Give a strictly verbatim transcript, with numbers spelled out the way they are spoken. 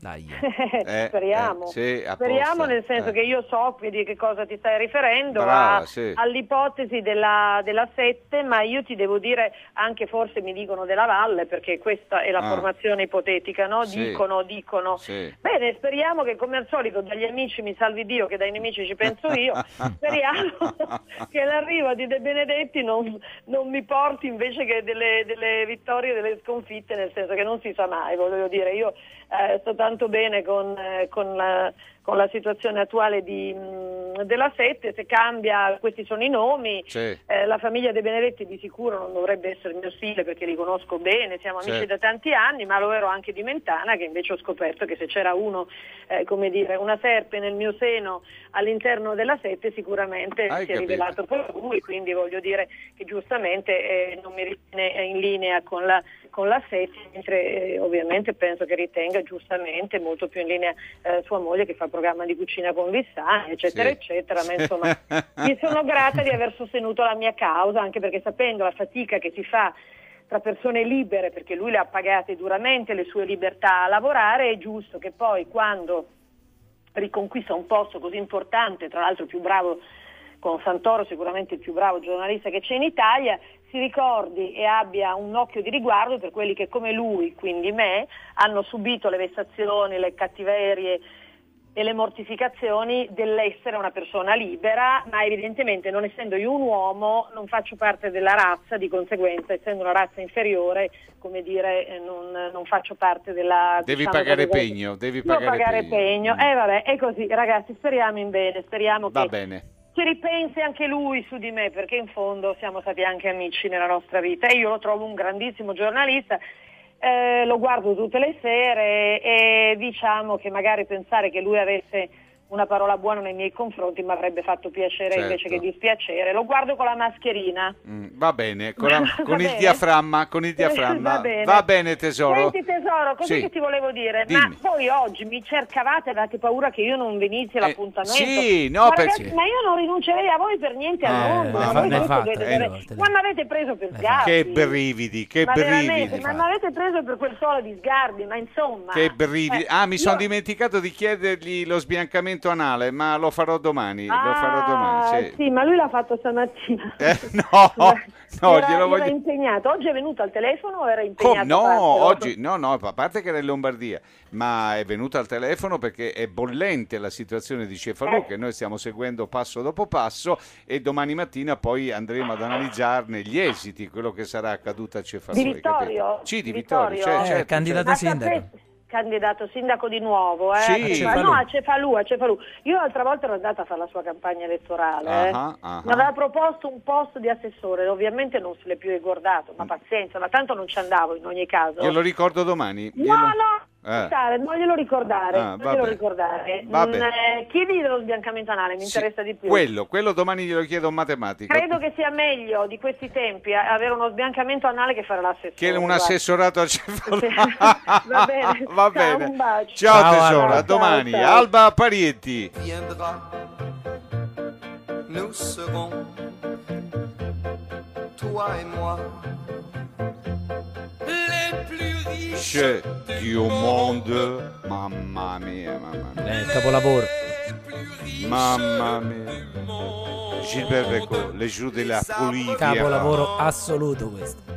Dai. Eh, speriamo, eh, sì, speriamo nel senso eh. che io so di che cosa ti stai riferendo, Brava, a, sì. all'ipotesi della, della sette, ma io ti devo dire anche forse mi dicono della Valle, perché questa è la Ah. formazione ipotetica, no? Sì. Dicono, dicono. Sì. Bene, speriamo che come al solito dagli amici mi salvi Dio, che dai nemici ci penso io, speriamo che l'arrivo di De Benedetti non, non mi porti invece che delle, delle vittorie, delle sconfitte, nel senso che non si sa mai, voglio dire, io eh, sto tanto bene con, eh, con, la, con la situazione attuale di, mh, della sette, se cambia questi sono i nomi, Sì. eh, la famiglia De Benedetti di sicuro non dovrebbe essere il mio stile perché li conosco bene, siamo amici Certo. da tanti anni, ma lo ero anche di Mentana, che invece ho scoperto che se c'era uno, eh, come dire, una serpe nel mio seno all'interno della sette sicuramente Hai si è capito. rivelato poi lui, quindi voglio dire che giustamente eh, non mi ritiene in linea con la, con la sette, mentre eh, ovviamente penso che ritenga giustamente molto più in linea eh, sua moglie che fa il programma di cucina con Vissani, eccetera, Sì. eccetera, ma insomma mi sono grata di aver sostenuto la mia causa, anche perché sapendo la fatica che si fa tra persone libere, perché lui le ha pagate duramente le sue libertà a lavorare, è giusto che poi quando riconquista un posto così importante, tra l'altro più bravo con Santoro, sicuramente il più bravo giornalista che c'è in Italia, si ricordi e abbia un occhio di riguardo per quelli che come lui, quindi me, hanno subito le vessazioni, le cattiverie e le mortificazioni dell'essere una persona libera, ma evidentemente non essendo io un uomo non faccio parte della razza, di conseguenza essendo una razza inferiore, come dire, eh, non, non faccio parte della... Devi diciamo, pagare della- pegno, devi Devo pagare, pagare pegno. Mm. E eh, vabbè, è così, ragazzi, speriamo in bene, speriamo Va che bene. ci ripensi anche lui su di me, perché in fondo siamo stati anche amici nella nostra vita e io lo trovo un grandissimo giornalista. Eh, lo guardo tutte le sere e diciamo che magari pensare che lui avesse una parola buona nei miei confronti mi avrebbe fatto piacere Certo. invece che dispiacere. Lo guardo con la mascherina. Mm, va bene, con, la- Va con il bene? diaframma, con il diaframma. Va bene. Va bene, tesoro. Senti tesoro, cos'è Sì. che ti volevo dire? Dimmi. Ma voi oggi mi cercavate, avete paura che io non venissi all'appuntamento? sì, no, ma, perché- ragazzi, ma io non rinuncerei a voi per niente al Eh, mondo. l'hai Ma fa- voi l'hai questo fatta, dovete eh, sapere. no, te l'hai- Ma mi avete preso per l'hai sgarbi. Che brividi, che Ma veramente, brividi. ma mi avete preso per quel suolo di sgarbi, ma insomma. Che brividi. eh, Ah, mi sono io- dimenticato di chiedergli lo sbiancamento anale, ma lo farò domani. Lo Ah, farò domani, sì. ma lui l'ha fatto stamattina. Eh, no, no, era, glielo era voglio... impegnato. Oggi è venuto al telefono o era Com- impegnato? no, a fartelo? oggi no, no, a parte che era in Lombardia, ma è venuto al telefono perché è bollente la situazione di Cefalù, Eh. che noi stiamo seguendo passo dopo passo, e domani mattina poi andremo ad analizzarne gli esiti, quello che sarà accaduto a Cefalù. Di hai Vittorio? capito? Sì, di Di Vittorio, Vittorio? cioè, Eh, certo, candidato Ma sindaco. sapete- candidato sindaco di nuovo, eh? Sì. A Cefa- A Cefalù. No, a Cefalù, a Cefalù. Io l'altra volta ero andata a fare la sua campagna elettorale, eh. Ah, ah, Mi aveva proposto un posto di assessore, ovviamente non se l'è più ricordato, ma pazienza, ma tanto non ci andavo in ogni caso. Glielo ricordo domani. No, glielo- no, Eh. stare, non glielo ricordare, Ah, non va glielo bene. ricordare. Va Mm, bene. eh, chiedi dello sbiancamento anale, mi Sì, interessa di più. Quello, quello domani glielo chiedo in matematica. Credo che sia meglio di questi tempi a- avere uno sbiancamento anale che fare l'assessore. Che un guarda. assessorato a Cefalù. Va bene. Va Ciao, bene. un bacio. Ciao, Ciao, tesoro, Alba. a domani. Ciao, ciao. Alba Parietti. viendra, nous serons, toi et moi, les plus riches C'è du monde. Mamma mia, mamma mia. Eh, capolavoro. Mamma mia. Gilbert Bécaud, Le Jour de la Folie. Capolavoro assoluto questo.